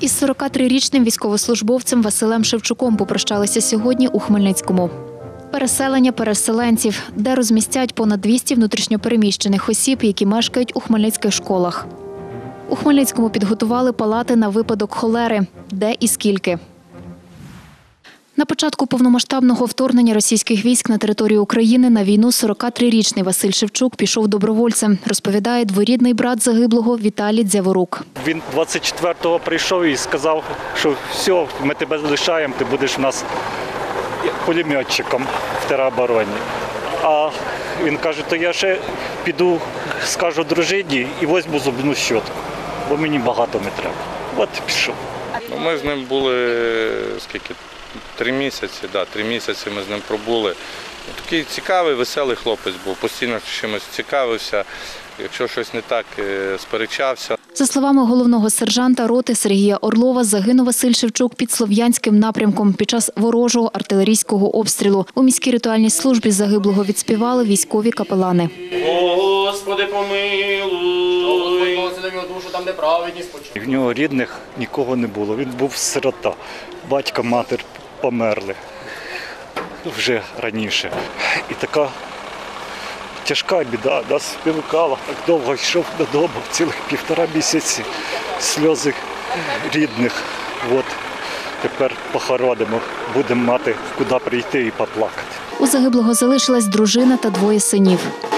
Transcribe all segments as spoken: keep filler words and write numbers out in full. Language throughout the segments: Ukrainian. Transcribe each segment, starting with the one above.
Із сорокатрирічним військовослужбовцем Василем Шевчуком попрощалися сьогодні у Хмельницькому. Переселення переселенців, де розмістять понад двісті внутрішньопереміщених осіб, які мешкають у хмельницьких школах. У Хмельницькому підготували палати на випадок холери. Де і скільки? На початку повномасштабного вторгнення російських військ на територію України на війну сорокатрирічний Василь Шевчук пішов добровольцем, розповідає двоюрідний брат загиблого Віталій Дзяворук. Він двадцять четвертого прийшов і сказав, що все, ми тебе залишаємо, ти будеш у нас пулеметчиком в теробороні. А він каже, то я ще піду, скажу дружині і візьму зубну щотку, бо мені багато не треба. От пішов. Ми з ним були скільки? Три місяці, да, три місяці ми з ним пробули. Такий цікавий, веселий хлопець був, постійно чимось цікавився, якщо щось не так, сперечався. За словами головного сержанта роти Сергія Орлова, загинув Василь Шевчук під Слов'янським напрямком під час ворожого артилерійського обстрілу. У міській ритуальній службі загиблого відспівали військові капелани. Господи, помилуй, душу там, де праведність спочиває. В нього рідних нікого не було, він був сирота. Батько, матір померли вже раніше. І така тяжка біда, нас спілкала, так довго йшов додому, цілих півтора місяці, сльози рідних. От тепер похоронимо, будемо мати куди прийти і поплакати. У загиблого залишилась дружина та двоє синів.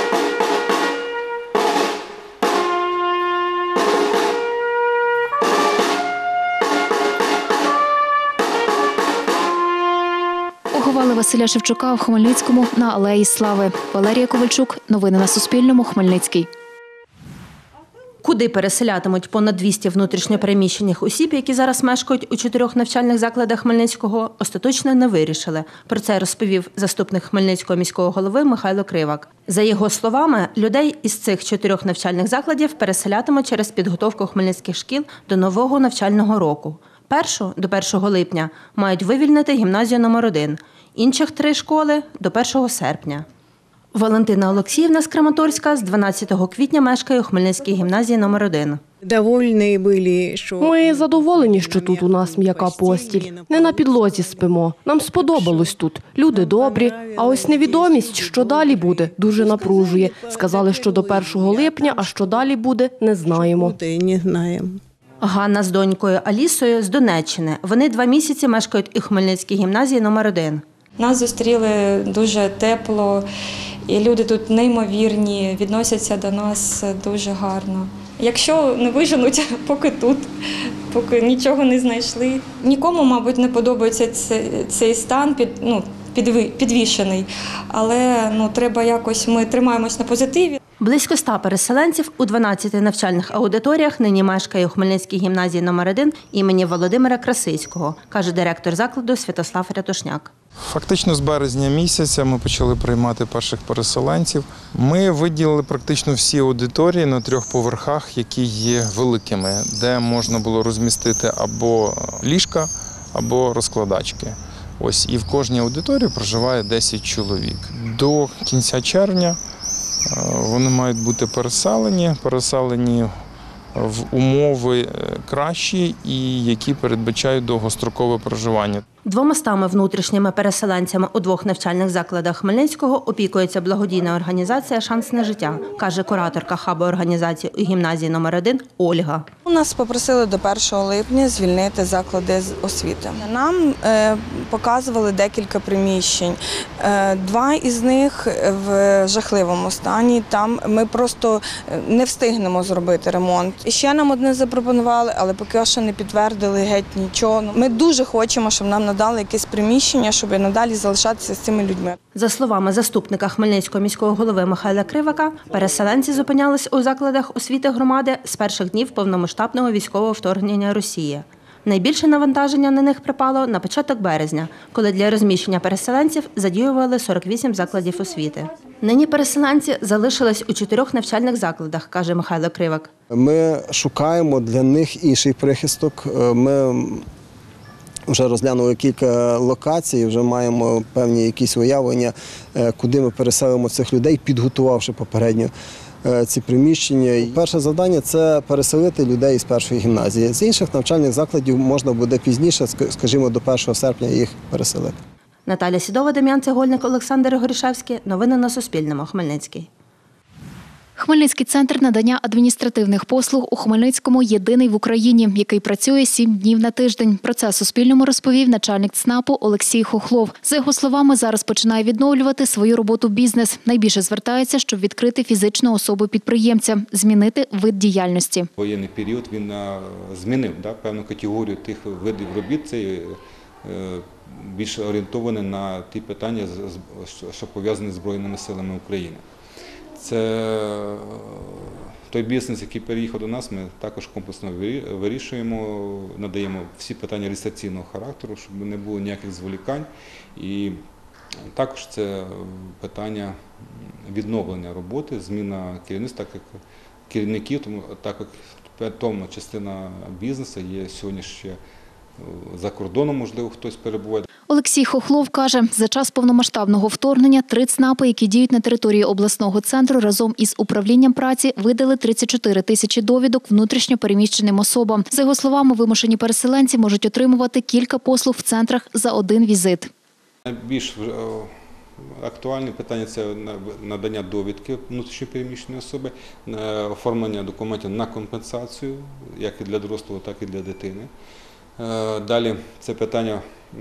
Поховали Василя Шевчука в Хмельницькому на Алеї Слави. Валерія Ковальчук. Новини на Суспільному. Хмельницький. Куди переселятимуть понад двісті внутрішньопереміщених осіб, які зараз мешкають у чотирьох навчальних закладах Хмельницького, остаточно не вирішили. Про це розповів заступник Хмельницького міського голови Михайло Кривак. За його словами, людей із цих чотирьох навчальних закладів переселятимуть через підготовку хмельницьких шкіл до нового навчального року. Першу, до першого липня, мають вивільнити гімназію номер один. Інших три школи – до першого серпня. Валентина Олексіївна з Краматорська з дванадцятого квітня мешкає у Хмельницькій гімназії номер один. Ми задоволені, що тут у нас м'яка постіль. Не на підлозі спимо. Нам сподобалось тут. Люди добрі. А ось невідомість, що далі буде, дуже напружує. Сказали, що до першого липня, а що далі буде, не знаємо. Ганна з донькою Алісою з Донеччини. Вони два місяці мешкають у Хмельницькій гімназії номер один. Нас зустріли дуже тепло, і люди тут неймовірні, відносяться до нас дуже гарно. Якщо не виженуть, поки тут, поки нічого не знайшли. Нікому, мабуть, не подобається цей стан під, ну, підвішений, але ну, треба якось, ми тримаємось на позитиві. Близько ста переселенців у дванадцяти навчальних аудиторіях нині мешкає у Хмельницькій гімназії номер один імені Володимира Красицького, каже директор закладу Святослав Рятушняк. Фактично з березня місяця ми почали приймати перших переселенців. Ми виділили практично всі аудиторії на трьох поверхах, які є великими, де можна було розмістити або ліжка, або розкладачки. Ось, і в кожній аудиторії проживає десять чоловік. До кінця червня вони мають бути переселені, переселені в умови кращі і які передбачають довгострокове проживання. Двомастами внутрішніми переселенцями у двох навчальних закладах Хмельницького опікується благодійна організація «Шанс на життя», каже кураторка хабу організації у гімназії номер один Ольга. У нас попросили до першого липня звільнити заклади з освіти. Нам е, показували декілька приміщень. Е, два із них в жахливому стані. Там ми просто не встигнемо зробити ремонт. І ще нам одне запропонували, але поки що не підтвердили геть нічого. Ми дуже хочемо, щоб нам надали якесь приміщення, щоб надалі залишатися з цими людьми. За словами заступника Хмельницького міського голови Михайла Кривака, переселенці зупинялись у закладах освіти громади з перших днів повномасштабного військового вторгнення Росії. Найбільше навантаження на них припало на початок березня, коли для розміщення переселенців задіювали сорок вісім закладів освіти. Нині переселенці залишились у чотирьох навчальних закладах, каже Михайло Кривак. Ми шукаємо для них інший прихисток. Ми вже розглянули кілька локацій, вже маємо певні якісь уявлення, куди ми переселимо цих людей, підготувавши попередньо ці приміщення. Перше завдання – це переселити людей із першої гімназії. З інших навчальних закладів можна буде пізніше, скажімо, до першого серпня їх переселити. Наталя Сідова, Дем'ян Цегольник, Олександр Горішевський. Новини на Суспільному. Хмельницький. Хмельницький центр надання адміністративних послуг у Хмельницькому єдиний в Україні, який працює сім днів на тиждень. Про це Суспільному розповів начальник ЦНАПу Олексій Хохлов. За його словами, зараз починає відновлювати свою роботу бізнес. Найбільше звертається, щоб відкрити фізичну особу-підприємця, змінити вид діяльності. Воєнний період він змінив да, певну категорію тих видів робіт. Це більше орієнтоване на ті питання, що пов'язані з Збройними силами України. Це той бізнес, який переїхав до нас, ми також комплексно вирішуємо, надаємо всі питання реєстраційного характеру, щоб не було ніяких зволікань. І також це питання відновлення роботи, зміна керівництва, так як керівників, тому так як певна частина бізнесу є сьогодні ще за кордоном, можливо, хтось перебуває. Олексій Хохлов каже, за час повномасштабного вторгнення три ЦНАПи, які діють на території обласного центру, разом із управлінням праці видали тридцять чотири тисячі довідок внутрішньо переміщеним особам. За його словами, вимушені переселенці можуть отримувати кілька послуг в центрах за один візит. Найбільш актуальне питання – це надання довідки внутрішньо переміщеної особи, оформлення документів на компенсацію, як і для дорослого, так і для дитини. Далі це питання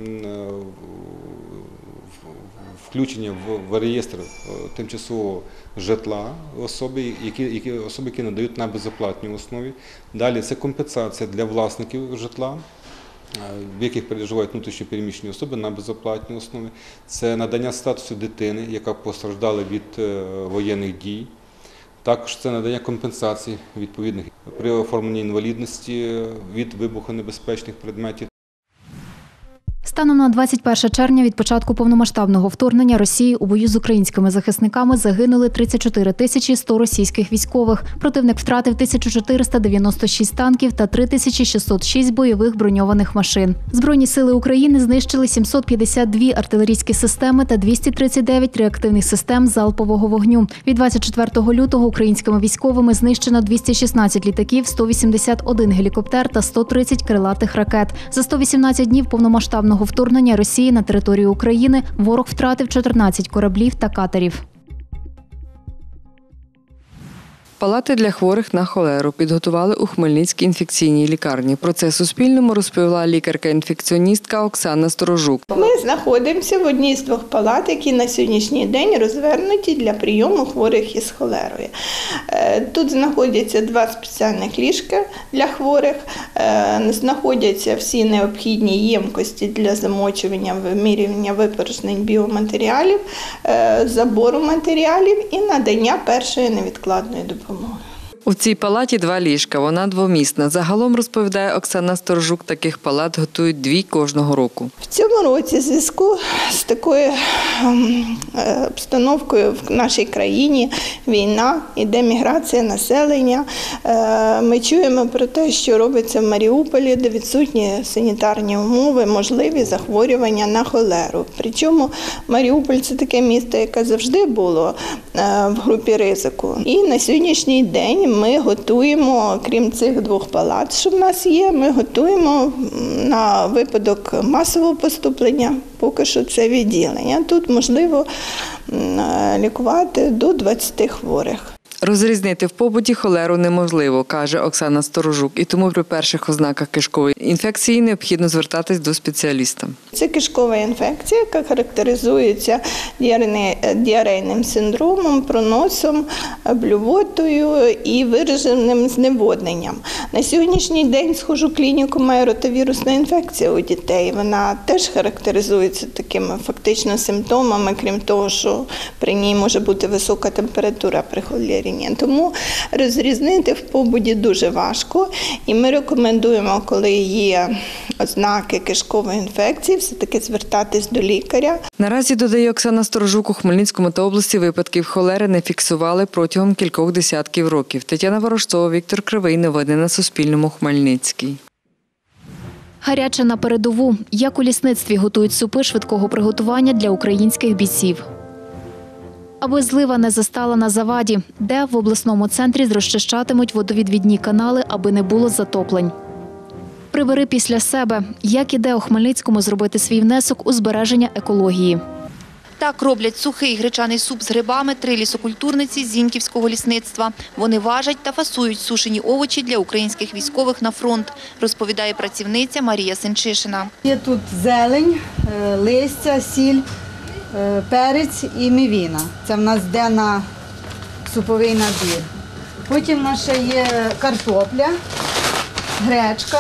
включення в реєстр тимчасового житла особи, які, які, особи, які надають на безоплатній основі. Далі це компенсація для власників житла, в яких переживають внутрішньо переміщені особи на безоплатній основі. Це надання статусу дитини, яка постраждала від воєнних дій. Також це надання компенсацій відповідних при оформленні інвалідності від вибухонебезпечних предметів. Станом на двадцять перше червня від початку повномасштабного вторгнення Росії у бою з українськими захисниками загинули тридцять чотири тисячі сто російських військових. Противник втратив тисячу чотириста дев'яносто шість танків та три тисячі шістсот шість бойових броньованих машин. Збройні сили України знищили сімсот п'ятдесят дві артилерійські системи та двісті тридцять дев'ять реактивних систем залпового вогню. Від двадцять четвертого лютого українськими військовими знищено двісті шістнадцять літаків, сто вісімдесят один гелікоптер та сто тридцять крилатих ракет. За сто вісімнадцять днів повномасштабного вторгнення Росії на територію України ворог втратив чотирнадцять кораблів та катерів. Палати для хворих на холеру підготували у Хмельницькій інфекційній лікарні. Про це Суспільному розповіла лікарка-інфекціоністка Оксана Сторожук. Ми знаходимося в одній з двох палат, які на сьогоднішній день розвернуті для прийому хворих із холерою. Тут знаходяться два спеціальних ліжка для хворих, знаходяться всі необхідні ємкості для замочування, вимірювання випорожнень біоматеріалів, забору матеріалів і надання першої невідкладної допомоги. У цій палаті два ліжка, вона двомісна. Загалом, розповідає Оксана Сторожук, таких палат готують дві кожного року. В цьому році в зв'язку з такою обстановкою в нашій країні, війна, іде міграція населення, ми чуємо про те, що робиться в Маріуполі, де відсутні санітарні умови, можливі захворювання на холеру. Причому Маріуполь – це таке місто, яке завжди було в групі ризику. І на сьогоднішній день ми готуємо, крім цих двох палат, що в нас є, ми готуємо на випадок масового поступлення, поки що це відділення. Тут можливо лікувати до двадцяти хворих. Розрізнити в побуті холеру неможливо, каже Оксана Сторожук, і тому при перших ознаках кишкової інфекції необхідно звертатись до спеціаліста. Це кишкова інфекція, яка характеризується діарейним синдромом, проносом, блювотою і вираженим зневодненням. На сьогоднішній день схожу клініку має ротавірусна інфекція у дітей. Вона теж характеризується такими фактично симптомами, крім того, що при ній може бути висока температура при холері. Тому розрізнити в побуті дуже важко, і ми рекомендуємо, коли є ознаки кишкової інфекції, все-таки звертатись до лікаря. Наразі, додає Оксана Сторожук, у Хмельницькому та області випадків холери не фіксували протягом кількох десятків років. Тетяна Ворожцова, Віктор Кривий. Новини на Суспільному. Хмельницький. Гаряче на передову. Як у лісництві готують супи швидкого приготування для українських бійців. Аби злива не застала на заваді, де в обласному центрі розчищатимуть водовідвідні канали, аби не було затоплень. Прибери після себе. Як іде у Хмельницькому зробити свій внесок у збереження екології? Так роблять сухий гречаний суп з грибами три лісокультурниці Зіньківського лісництва. Вони важать та фасують сушені овочі для українських військових на фронт, розповідає працівниця Марія Сенчишина. Є тут зелень, листя, сіль, перець і мівіна. Це в нас йде на суповий набір. Потім в нас ще є картопля, гречка,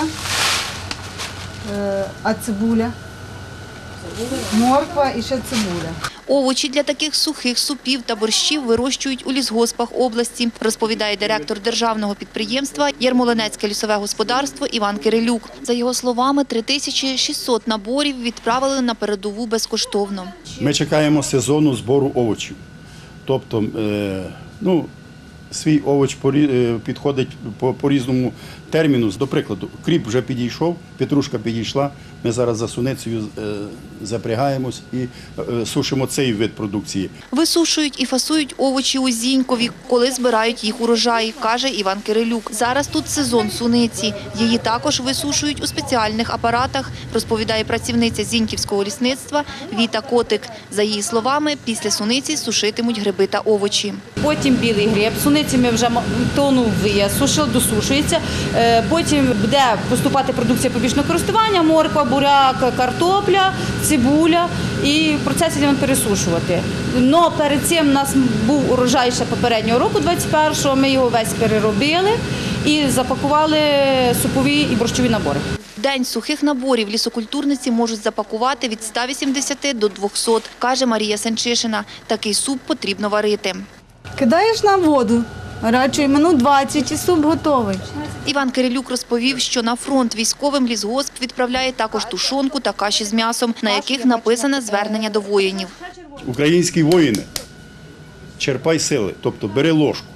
а цибуля, морква і ще цибуля. Овочі для таких сухих супів та борщів вирощують у лісгоспах області, розповідає директор державного підприємства «Ярмолинецьке лісове господарство» Іван Кирилюк. За його словами, три тисячі шістсот наборів відправили на передову безкоштовно. Ми чекаємо сезону збору овочів. Тобто, ну, свій овоч підходить по різному терміну. До прикладу, кріп вже підійшов, петрушка підійшла, ми зараз за суницею запрягаємось і сушимо цей вид продукції. Висушують і фасують овочі у Зінькові, коли збирають їх урожай, каже Іван Кирилюк. Зараз тут сезон суниці. Її також висушують у спеціальних апаратах, розповідає працівниця Зіньківського лісництва Віта Котик. За її словами, після суниці сушитимуть гриби та овочі. Потім білий гриб, суниці ми вже тонну висушили, досушується. Потім буде поступати продукція побічного користування, морква, буряк, картопля, цибуля і в процесі будемо пересушувати. Но перед цим у нас був урожай ще попереднього року, двадцять першого, ми його весь переробили і запакували супові і борщові набори. День сухих наборів лісокультурниці можуть запакувати від ста вісімдесяти до двохсот, каже Марія Сенчишина. Такий суп потрібно варити. Кидаєш на воду, радше минут двадцять і суп готовий. Іван Кирилюк розповів, що на фронт військовим лісгосп відправляє також тушонку та каші з м'ясом, на яких написане звернення до воїнів. Українські воїни, черпай сили, тобто бери ложку,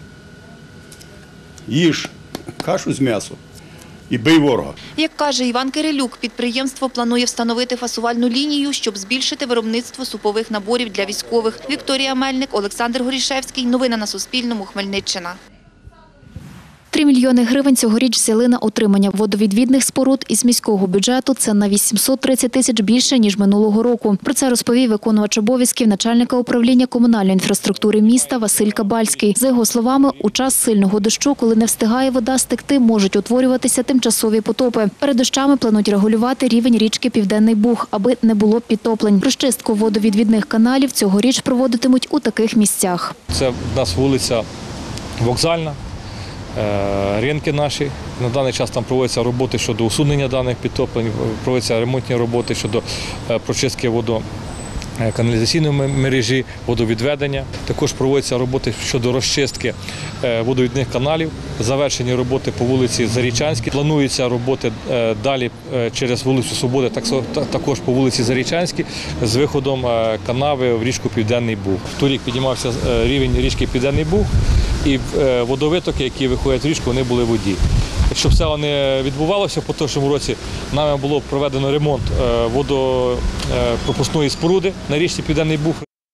їж кашу з м'ясом і бий ворога. Як каже Іван Кирилюк, підприємство планує встановити фасувальну лінію, щоб збільшити виробництво супових наборів для військових. Вікторія Мельник, Олександр Горішевський. Новини на Суспільному. Хмельниччина. Три мільйони гривень цьогоріч взяли на утримання водовідвідних споруд із міського бюджету. Це на вісімсот тридцять тисяч більше, ніж минулого року. Про це розповів виконувач обов'язків начальника управління комунальної інфраструктури міста Василь Кабальський. За його словами, у час сильного дощу, коли не встигає вода стекти, можуть утворюватися тимчасові потопи. Перед дощами планують регулювати рівень річки Південний Буг, аби не було підтоплень. Розчистку водовідвідних каналів цьогоріч проводитимуть у таких місцях. Це в нас вулиця Вокзальна. Ринки наші. На даний час там проводяться роботи щодо усунення даних підтоплень, проводяться ремонтні роботи щодо прочистки водоканалізаційної мережі, водовідведення. Також проводяться роботи щодо розчистки водовідних каналів, завершені роботи по вулиці Зарічанській. Плануються роботи далі через вулицю Свободи, також по вулиці Зарічанській, з виходом канави в річку Південний Буг. Торік піднімався рівень річки Південний Буг, і водовитоки, які виходять в річку, вони були в воді. Щоб це не відбувалося, в поточному році нами було проведено ремонт водопропускної споруди на річці Південний Буг.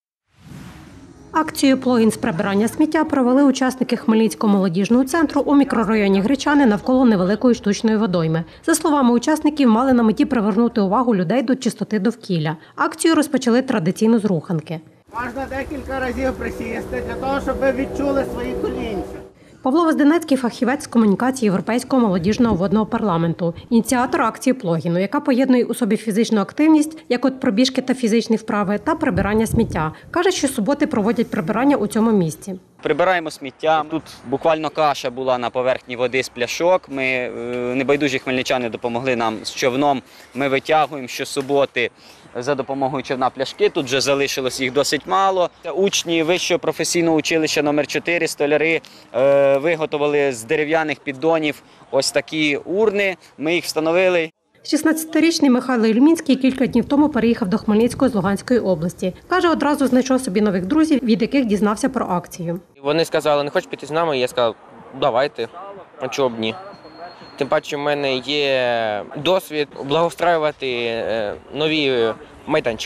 Акцію «Плогін з прибирання сміття» провели учасники Хмельницького молодіжного центру у мікрорайоні Гречани навколо невеликої штучної водойми. За словами учасників, мали на меті привернути увагу людей до чистоти довкілля. Акцію розпочали традиційно з руханки. Можна декілька разів присісти для того, щоб ви відчули свої колінця. Павло Возденецький – фахівець з комунікації Європейського молодіжного водного парламенту, ініціатор акції «Плогіну», яка поєднує у собі фізичну активність, як от пробіжки та фізичні вправи, та прибирання сміття. Каже, що суботи проводять прибирання у цьому місці. Прибираємо сміття. Тут буквально каша була на поверхні води з пляшок. Ми, небайдужі хмельничани, допомогли нам з човном. Ми витягуємо щосуботи за допомогою човна пляшки. Тут вже залишилось їх досить мало. Учні Вищого професійного училища номер чотири, столяри, виготовили з дерев'яних піддонів ось такі урни. Ми їх встановили. шістнадцятирічний Михайло Ільмінський кілька днів тому переїхав до Хмельницького з Луганської області. Каже, одразу знайшов собі нових друзів, від яких дізнався про акцію. Вони сказали, не хочеш піти з нами? Я сказав, давайте, а чого б ні. Тим паче в мене є досвід благоустраювати нові майданчики.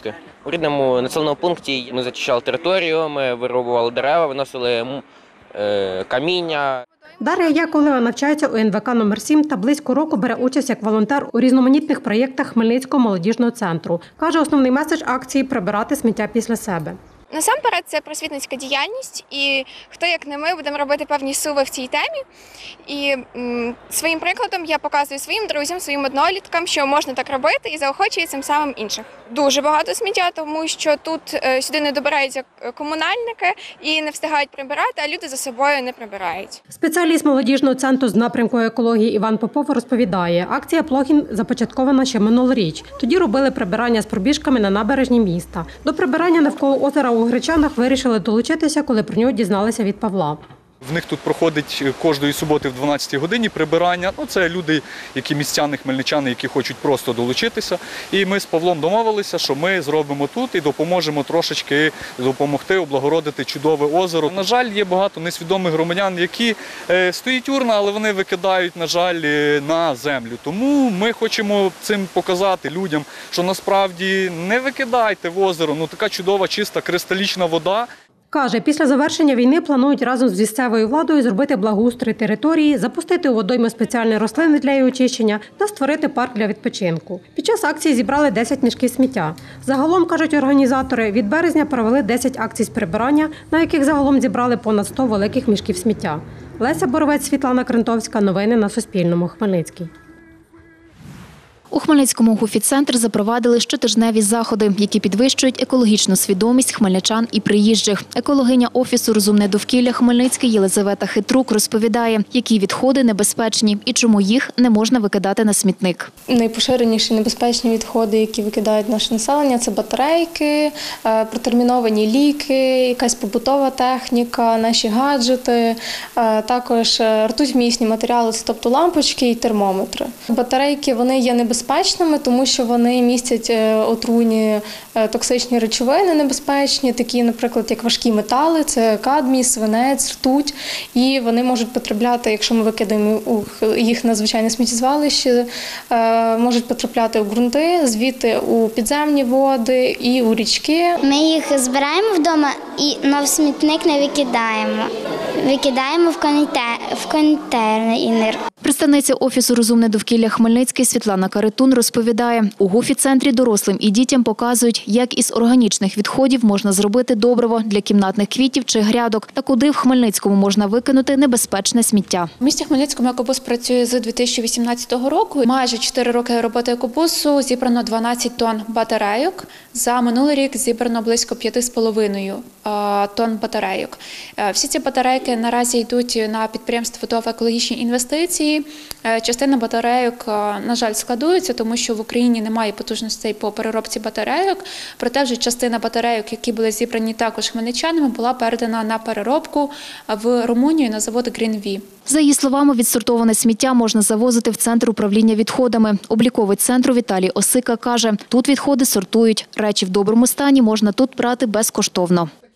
У рідному населеному пункті ми зачищали територію, ми вирубували дерева, виносили е, каміння. Дар'я Яковлева навчається у ен ве ка номер сім та близько року бере участь як волонтер у різноманітних проєктах Хмельницького молодіжного центру. Каже, основний меседж акції – прибирати сміття після себе. Насамперед, це просвітницька діяльність, і хто, як не ми, будемо робити певні суви в цій темі. І м, своїм прикладом я показую своїм друзям, своїм одноліткам, що можна так робити, і заохочую цим самим інших. Дуже багато сміття, тому що тут е, сюди не добираються комунальники і не встигають прибирати, а люди за собою не прибирають. Спеціаліст молодіжного центру з напрямку екології Іван Попов розповідає, акція «Плохін» започаткована ще минулоріч. Тоді робили прибирання з пробіжками на набережні міста. До прибирання навколо озера у Гречанах вирішили долучитися, коли про нього дізналися від Павла. В них тут проходить кожної суботи в дванадцятій годині прибирання. Ну, це люди, які містяни, хмельничани, які хочуть просто долучитися. І ми з Павлом домовилися, що ми зробимо тут і допоможемо трошечки допомогти облагородити чудове озеро. На жаль, є багато несвідомих громадян, які е, стоїть урна, але вони викидають, на жаль, на землю. Тому ми хочемо цим показати людям, що насправді не викидайте в озеро. Ну, така чудова, чиста, кристалічна вода. Каже, після завершення війни планують разом з місцевою владою зробити благоустрій території, запустити у водойми спеціальні рослини для її очищення та створити парк для відпочинку. Під час акції зібрали десять мішків сміття. Загалом, кажуть організатори, від березня провели десять акцій з прибирання, на яких загалом зібрали понад сто великих мішків сміття. Леся Боровець, Світлана Крентовська. Новини на Суспільному. Хмельницький. У Хмельницькому ГУФІ-центр запровадили щотижневі заходи, які підвищують екологічну свідомість хмельничан і приїжджих. Екологиня Офісу «Розумне довкілля» Хмельницький Єлизавета Хитрук розповідає, які відходи небезпечні і чому їх не можна викидати на смітник. Найпоширеніші небезпечні відходи, які викидають наше населення – це батарейки, протерміновані ліки, якась побутова техніка, наші гаджети, також ртуть-вмісні матеріали, тобто лампочки і термометри. Батарейки, вони є небезпечними, Небезпечними, тому що вони містять отруйні токсичні речовини небезпечні, такі, наприклад, як важкі метали, це кадмій, свинець, ртуть, і вони можуть потрапляти, якщо ми викидаємо їх на звичайне сміттєзвалище, можуть потрапляти у ґрунти, звідти у підземні води і у річки. Ми їх збираємо вдома і на смітник не викидаємо. Викидаємо в контейнер. Представниця Офісу «Розумне довкілля» Хмельницький Світлана Каретун розповідає, у ГУФІ-центрі дорослим і дітям показують, як із органічних відходів можна зробити добриво для кімнатних квітів чи грядок, та куди в Хмельницькому можна викинути небезпечне сміття. У місті Хмельницькому екобус працює з дві тисячі вісімнадцятого року. Майже чотири роки роботи екобусу зібрано дванадцять тонн батарейок. За минулий рік зібрано близько п'ять з половиною тонн батарейок. Всі ці батарейки наразі йдуть на підприємство «Водова екологічні інвестиції». Частина батарейок, на жаль, складується, тому що в Україні немає потужностей по переробці батарейок. Проте вже частина батарейок, які були зібрані також хмельничанами, була передана на переробку в Румунію на завод «Грінві». За її словами, відсортоване сміття можна завозити в Центр управління відходами. Обліковець центру Віталій Осика каже, тут відходи сортують. Речі в доброму стані можна тут брати безкоштовно.